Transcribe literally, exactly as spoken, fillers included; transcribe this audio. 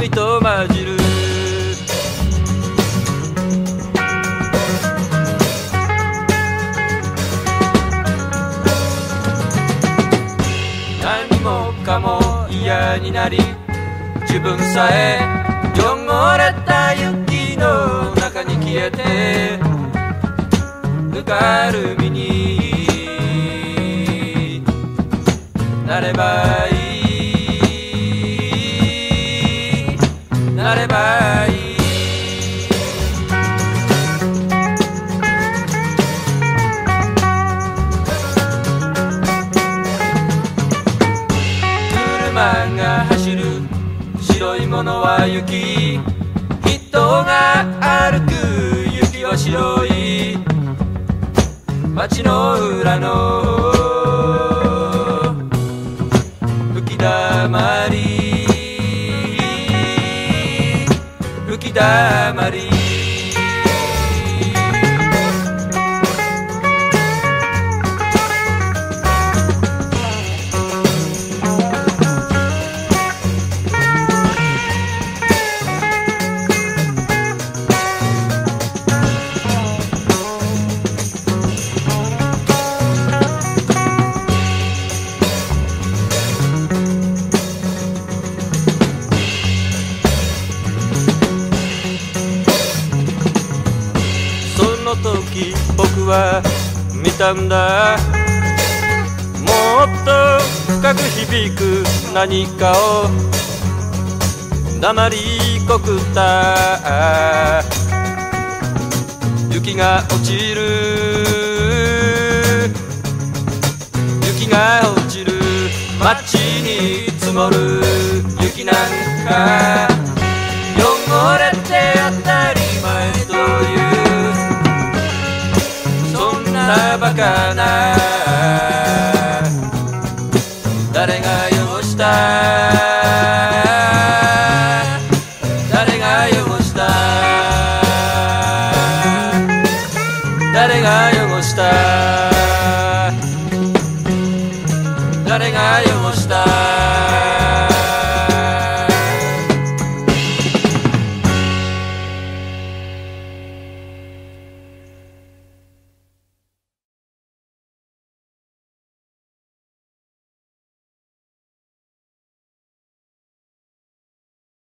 海と混じる何もかも嫌になり自分さえ汚れた雪の中に消えてぬかるみになればいいなればいい車が走る白いものは雪人が歩く雪は白い街の裏の吹きだまり吹きだまりその時僕は見たんだもっと深く響く何かを鉛こくった雪が落ちる雪が落ちる街に積もる雪なんか汚れて当たり前というそんなバカな